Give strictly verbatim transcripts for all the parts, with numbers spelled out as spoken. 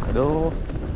Vado.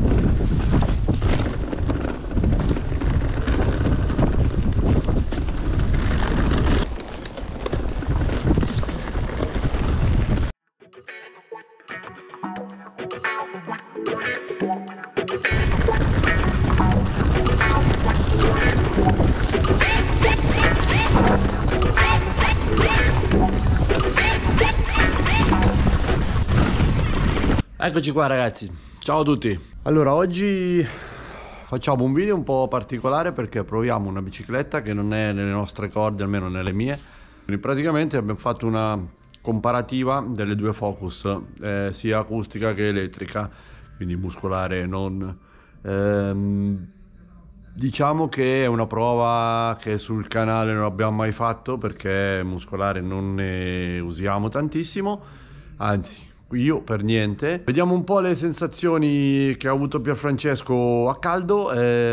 Eccoci qua ragazzi, ciao a tutti. Allora, oggi facciamo un video un po' particolare perché proviamo una bicicletta che non è nelle nostre corde, almeno nelle mie. Quindi praticamente abbiamo fatto una comparativa delle due Focus, eh, sia acustica che elettrica, quindi muscolare non. Ehm, diciamo che è una prova che sul canale non abbiamo mai fatto perché muscolare non ne usiamo tantissimo, anzi io per niente. Vediamo un po' le sensazioni che ha avuto Pierfrancesco a caldo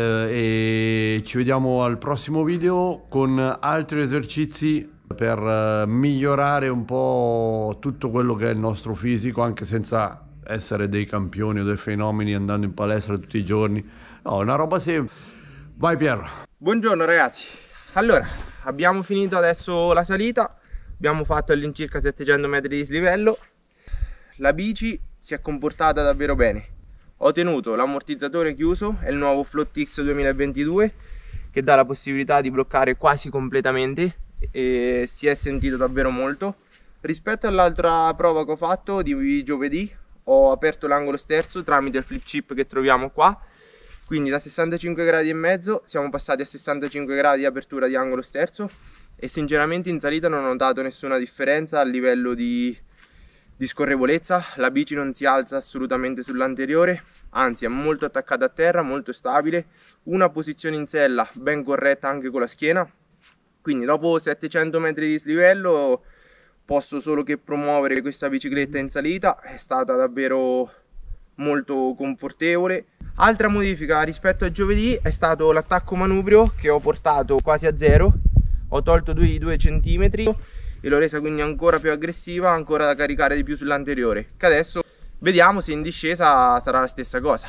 eh, e ci vediamo al prossimo video con altri esercizi per migliorare un po' tutto quello che è il nostro fisico, anche senza essere dei campioni o dei fenomeni andando in palestra tutti i giorni. No, una roba semplice. Vai Pier. Buongiorno ragazzi. Allora, abbiamo finito adesso la salita, abbiamo fatto all'incirca settecento metri di dislivello. La bici si è comportata davvero bene. Ho tenuto l'ammortizzatore chiuso, è il nuovo FloatX duemilaventidue che dà la possibilità di bloccare quasi completamente e si è sentito davvero molto. Rispetto all'altra prova che ho fatto di giovedì, ho aperto l'angolo sterzo tramite il flip chip che troviamo qua, quindi da sessantacinque gradi e mezzo siamo passati a sessantacinque gradi di apertura di angolo sterzo e sinceramente in salita non ho notato nessuna differenza a livello di di scorrevolezza. La bici non si alza assolutamente sull'anteriore, anzi è molto attaccata a terra, molto stabile, una posizione in sella ben corretta anche con la schiena, quindi dopo settecento metri di dislivello posso solo che promuovere questa bicicletta in salita, è stata davvero molto confortevole. Altra modifica rispetto a giovedì è stato l'attacco manubrio che ho portato quasi a zero, ho tolto due centimetri e l'ho resa quindi ancora più aggressiva, ancora da caricare di più sull'anteriore, che adesso vediamo se in discesa sarà la stessa cosa.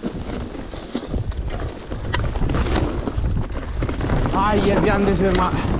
Aia, grande ferma.